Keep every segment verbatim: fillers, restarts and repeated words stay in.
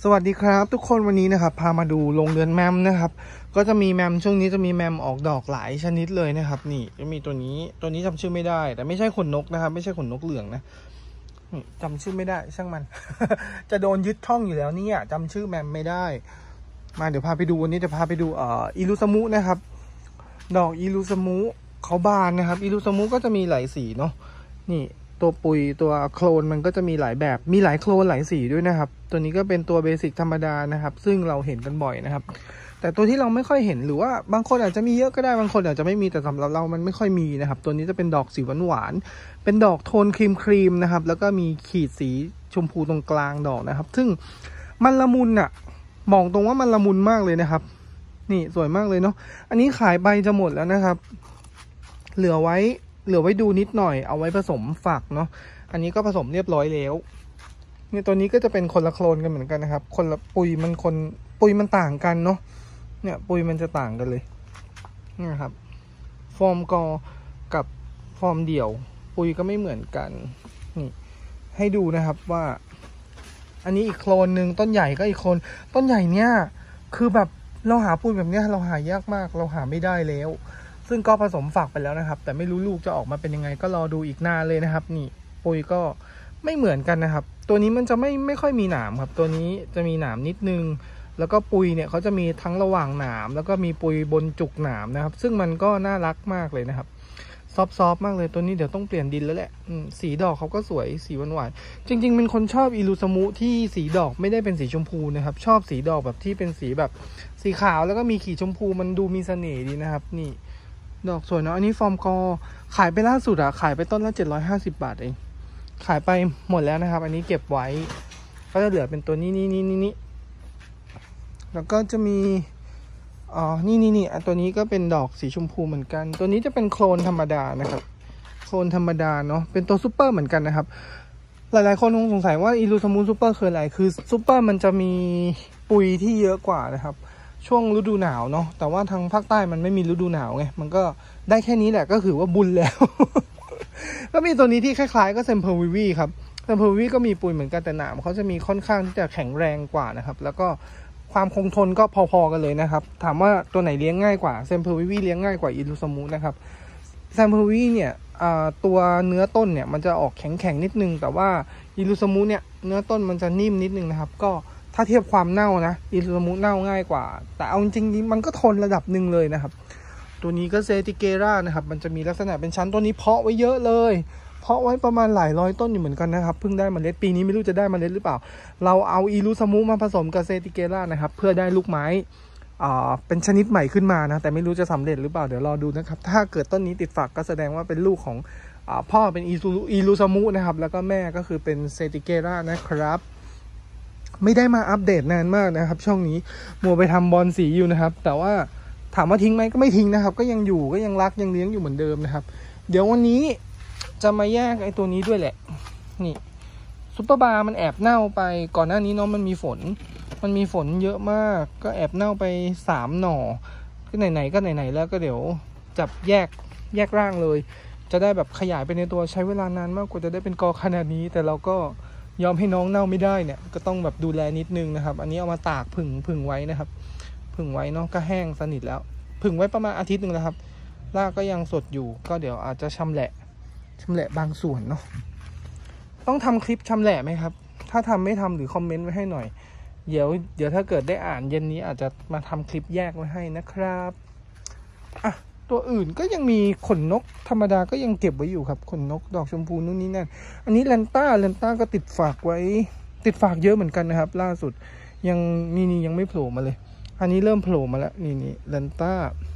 สวัสดีครับทุกคนวันนี้นะครับพามาดูโรงเรือนแมมนะครับก็จะมีแมมช่วงนี้จะมีแมมออกดอกหลายชนิดเลยนะครับนี่จะมีตัวนี้ตัวนี้จำชื่อไม่ได้แต่ไม่ใช่ขนนกนะครับไม่ใช่ขนนกเหลืองนะนี่จำชื่อไม่ได้ช่างมัน จะโดนยึดช่องอยู่แล้วเนี่ยจำชื่อแมมไม่ได้มาเดี๋ยวพาไปดูวันนี้จะพาไปดูเอ่ออิรุสมุนะครับดอกอิรุสมุเขาบานนะครับอิรุสมุก็จะมีหลายสีเนาะนี่ตัวปุยตัวโคลนมันก็จะมีหลายแบบมีหลายโคลนหลายสีด้วยนะครับตัวนี้ก็เป็นตัวเบสิกธรรมดานะครับซึ่งเราเห็นกันบ่อยนะครับแต่ตัวที่เราไม่ค่อยเห็นหรือว่าบางคนอาจจะมีเยอะก็ได้บางคนอาจจะไม่มีแต่สำหรับเรามันไม่ค่อยมีนะครับตัวนี้จะเป็นดอกสีหวานๆเป็นดอกโทนครีมครีมนะครับแล้วก็มีขีดสีชมพูตรงกลางดอกนะครับซึ่งมันละมุนอ่ะมองตรงว่ามันละมุนมากเลยนะครับนี่สวยมากเลยเนาะอันนี้ขายใบจะหมดแล้วนะครับเหลือไว้เหลือไว้ดูนิดหน่อยเอาไว้ผสมฝักเนาะอันนี้ก็ผสมเรียบร้อยแล้วเนี่ยตัวนี้ก็จะเป็นคนละโคลนกันเหมือนกันนะครับคนละปุยมันคนปุยมันต่างกันเนาะเนี่ยปุยมันจะต่างกันเลยนี่ครับฟอร์มกอกับฟอร์มเดี่ยวปุยก็ไม่เหมือนกันนี่ให้ดูนะครับว่าอันนี้อีกโคลนหนึ่งต้นใหญ่ก็อีกโคลนต้นใหญ่เนี่ยคือแบบเราหาปุยแบบเนี้ยเราหายากมากเราหาไม่ได้แล้วซึ่งก็ผสมฝักไปแล้วนะครับแต่ไม่รู้ลูกจะออกมาเป็นยังไงก็รอดูอีกนานเลยนะครับนี่ปุยก็ไม่เหมือนกันนะครับตัวนี้มันจะไม่ไม่ค่อยมีหนามครับตัวนี้จะมีหนามนิดนึงแล้วก็ปุยเนี่ยเขาจะมีทั้งระหว่างหนามแล้วก็มีปุยบนจุกหนามนะครับซึ่งมันก็น่ารักมากเลยนะครับซอฟซอฟมากเลยตัวนี้เดี๋ยวต้องเปลี่ยนดินแล้วแหละสีดอกเขาก็สวยสีหวานๆจริงๆเป็นคนชอบอิรุสมุที่สีดอกไม่ได้เป็นสีชมพูนะครับชอบสีดอกแบบที่เป็นสีแบบสีขาวแล้วก็มีขีดชมพูมันดูมีเสน่ห์ดีนะครับนี่ดอกสวยเนาะอันนี้ฟอร์มกอขายไปล่าสุดอะขายไปต้นละเจ็ดร้อยห้าสิบบาทเองขายไปหมดแล้วนะครับอันนี้เก็บไว้ก็จะเหลือเป็นตัวนี้นี่นี่นี่นี่แล้วก็จะมีอ๋อนี่นี่นี่ตัวนี้ก็เป็นดอกสีชมพูเหมือนกันตัวนี้จะเป็นโคลนธรรมดานะครับโคลนธรรมดาเนาะเป็นตัวซูเปอร์เหมือนกันนะครับหลายๆคนคงสงสัยว่าอิรุสมุซูเปอร์คืออะไรคือซูเปอร์มันจะมีปุยที่เยอะกว่านะครับช่วงฤดูหนาวเนาะแต่ว่าทางภาคใต้มันไม่มีฤดูหนาวไงมันก็ได้แค่นี้แหละก็ถือว่าบุญแล้ว ก็มีตัวนี้ที่คล้ายๆก็เซมเพอร์วิวีครับเซมเพอร์วิวีก็มีปุยเหมือนกันแต่หนามเขาจะมีค่อนข้างที่จะแข็งแรงกว่านะครับแล้วก็ความคงทนก็พอๆกันเลยนะครับถามว่าตัวไหนเลี้ยงง่ายกว่าเซมเพอร์วิวีเลี้ยงง่ายกว่าอิรุสมุนะครับเซมเพอร์วิวีเนี่ยตัวเนื้อต้นเนี่ยมันจะออกแข็งๆนิดนึงแต่ว่าอิรุสมุเนี่ยเนื้อต้นมันจะนิ่มนิดนึงนะครับก็ถ้าเทียบความเน่านะอิรุสมุเน่าง่ายกว่าแต่เอาจริงๆมันก็ทนระดับหนึ่งเลยนะครับตัวนี้ก็เซติเกรานะครับมันจะมีลักษณะเป็นชั้นตัวนี้เพาะไว้เยอะเลยเพาะไว้ประมาณหลายร้อยต้นอยู่เหมือนกันนะครับเพิ่งได้เมล็ดปีนี้ไม่รู้จะได้เมล็ดหรือเปล่าเราเอาอิรุสมุมาผสมกับเซติเกรานะครับเพื่อได้ลูกไม้อ่าเป็นชนิดใหม่ขึ้นมานะแต่ไม่รู้จะสำเร็จหรือเปล่าเดี๋ยวรอดูนะครับถ้าเกิดต้นนี้ติดฝักก็แสดงว่าเป็นลูกของอ่าพ่อเป็นอิรุสมุนะครับแล้วก็แม่ก็คือเป็นเซติเกรานะครับไม่ได้มาอัปเดตนานมากนะครับช่องนี้มัวไปทำบอลสีอยู่นะครับแต่ว่าถามว่าทิ้งไหมก็ไม่ทิ้งนะครับก็ยังอยู่ก็ยังรักยังเลี้ยงอยู่เหมือนเดิมนะครับเดี๋ยววันนี้จะมาแยกไอ้ตัวนี้ด้วยแหละนี่ซุปเปอร์บาร์มันแอบเน่าไปก่อนหน้านี้เนาะมันมีฝนมันมีฝนเยอะมากก็แอบเน่าไปสามหน่อก็ไหนๆก็ไหนๆแล้วก็เดี๋ยวจับแยกแยกร่างเลยจะได้แบบขยายไปในตัวใช้เวลานานมากกว่าจะได้เป็นกอขนาดนี้แต่เราก็ยอมให้น้องเน่าไม่ได้เนี่ยก็ต้องแบบดูแลนิดนึงนะครับอันนี้เอามาตากผึ่งผึ่งไว้นะครับผึ่งไว้เนาะก็แห้งสนิทแล้วผึ่งไว้ประมาณอาทิตย์นึงแล้วครับรากก็ยังสดอยู่ก็เดี๋ยวอาจจะชำแหละชำแหละบางส่วนเนาะต้องทำคลิปชำแหละไหมครับถ้าทำไม่ทำหรือคอมเมนต์ไว้ให้หน่อยเดี๋ยวเดี๋ยวถ้าเกิดได้อ่านเย็นนี้อาจจะมาทำคลิปแยกไว้ให้นะครับอ่ะตัวอื่นก็ยังมีขนนกธรรมดาก็ยังเก็บไว้อยู่ครับขนนกดอกชมพูนู่นนี่นั่นอันนี้แลนต้าแลนต้าก็ติดฝากไว้ติดฝากเยอะเหมือนกันนะครับล่าสุดยังนี่นี่ยังไม่โผล่มาเลยอันนี้เริ่มโผล่มาแล้วนี่นี่แลนต้า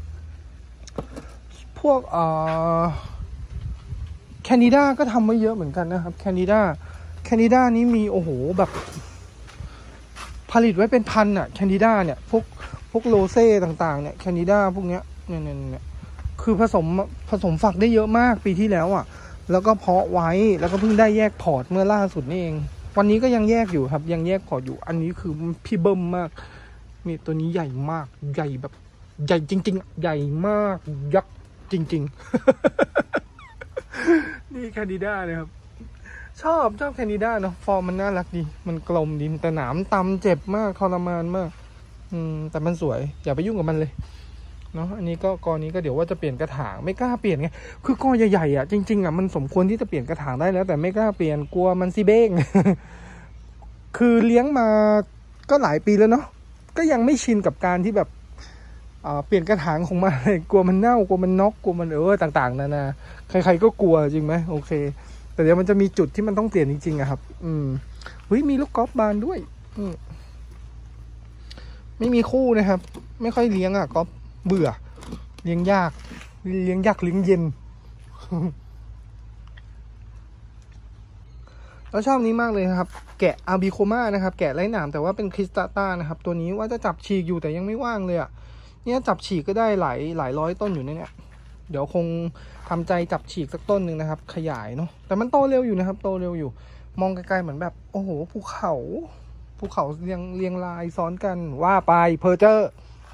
พวกเอ่อแคนิดาก็ทำไว้เยอะเหมือนกันนะครับแคนิดาแคนิดานี้มีโอ้โหแบบผลิตไว้เป็นพันอะแคนิดาเนี่ยพวกพวกโรเซ่ต่างๆเนี่ยแคนิดาพวกเนี้ยเนี่ยเนี่ยคือผสมผสมฝักได้เยอะมากปีที่แล้วอะแล้วก็เพาะไว้แล้วก็เพิ่งได้แยกพอร์ตเมื่อล่าสุดนี่เองวันนี้ก็ยังแยกอยู่ครับยังแยกพอร์ตอยู่อันนี้คือพี่เบิ้มมากนี่ตัวนี้ใหญ่มากใหญ่แบบใหญ่จริงๆใหญ่มากยักษ์จริงๆ นี่แคนิดานะครับชอบชอบแคนิด้าเนาะฟอร์มมันน่ารักดีมันกลมดีแต่หนามตำเจ็บมากทรมานมากอืมแต่มันสวยอย่าไปยุ่งกับมันเลยเนาะอันนี้ก็กอนี้ก็เดี๋ยวว่าจะเปลี่ยนกระถางไม่กล้าเปลี่ยนไงคือกอใหญ่ๆอ่ะจริงๆอ่ะมันสมควรที่จะเปลี่ยนกระถางได้แล้วแต่ไม่กล้าเปลี่ยนกลัวมันซีเบ้ง คือเลี้ยงมาก็หลายปีแล้วเนาะก็ยังไม่ชินกับการที่แบบเปลี่ยนกระถางของมันเลยกลัวมันเน่ากลัวมันน็อกกลัวมันเออต่างๆนานาใครๆก็กลัวจริงไหมโอเคแต่เดี๋ยวมันจะมีจุดที่มันต้องเปลี่ยนจริงๆอะครับอืมเฮ้ยมีลูกกอล์ฟบานด้วยอืมไม่มีคู่นะครับไม่ค่อยเลี้ยงอะกอล์ฟเบื่อเลี้ยงยากเลี้ยงยากเลี้ยงเย็น แล้วชอบนี้มากเลยครับแกะอาบิโคมานะครับแกะไร้หนามแต่ว่าเป็นคริสตาต้านะครับตัวนี้ว่าจะจับฉีกอยู่แต่ยังไม่ว่างเลยอะเนี่ยจับฉีกก็ได้หลายหลายร้อยต้นอยู่เนี่ยเดี๋ยวคงทำใจจับฉีกสักต้นหนึ่งนะครับขยายเนาะแต่มันโตเร็วอยู่นะครับโตเร็วอยู่มองไกลๆเหมือนแบบโอ้โหภูเขาภูเขาเรียงเรียงรายซ้อนกันว่าไปเพอร์เจอร์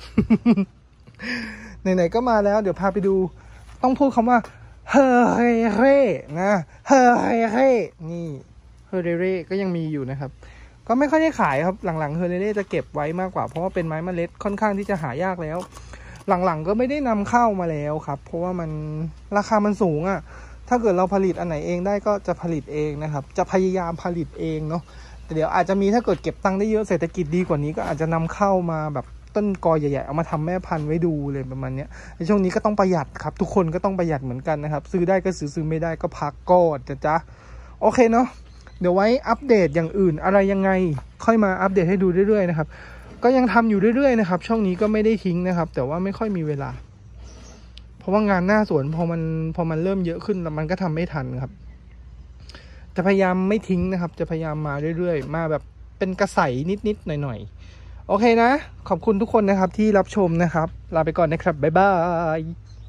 ไหนๆก็มาแล้วเดี๋ยวพาไปดูต้องพูดคำว่าเฮเรเร่นะเฮเรเร่นี่เฮเรเร่ก็ยังมีอยู่นะครับก็ไม่ค่อยได้ขายครับหลังๆเฮเรเร่จะเก็บไว้มากกว่าเพราะว่าเป็นไม้เมล็ดค่อนข้างที่จะหายากแล้วหลังๆก็ไม่ได้นำเข้ามาแล้วครับเพราะว่ามันราคามันสูงอ่ะถ้าเกิดเราผลิตอันไหนเองได้ก็จะผลิตเองนะครับจะพยายามผลิตเองเนาะแต่เดี๋ยวอาจจะมีถ้าเกิดเก็บตังค์ได้เยอะเศรษฐกิจดีกว่านี้ก็อาจจะนำเข้ามาแบบต้นกอใหญ่ๆเอามาทำแม่พันธุ์ไว้ดูเลยประมาณนี้ในช่วงนี้ก็ต้องประหยัดครับทุกคนก็ต้องประหยัดเหมือนกันนะครับซื้อได้ก็ซื้อซื้อไม่ได้ก็พักก่อนจ้ะจ๊ะโอเคเนาะเดี๋ยวไว้อัปเดตอย่างอื่นอะไรยังไงค่อยมาอัปเดตให้ดูเรื่อยๆนะครับก็ยังทำอยู่เรื่อยๆนะครับช่องนี้ก็ไม่ได้ทิ้งนะครับแต่ว่าไม่ค่อยมีเวลาเพราะว่างานหน้าสวนพอมันพอมันเริ่มเยอะขึ้นแล้วมันก็ทำไม่ทันครับจะพยายามไม่ทิ้งนะครับจะพยายามมาเรื่อยๆมาแบบเป็นกระใสนิดๆหน่อยๆโอเคนะขอบคุณทุกคนนะครับที่รับชมนะครับลาไปก่อนนะครับบ๊ายบาย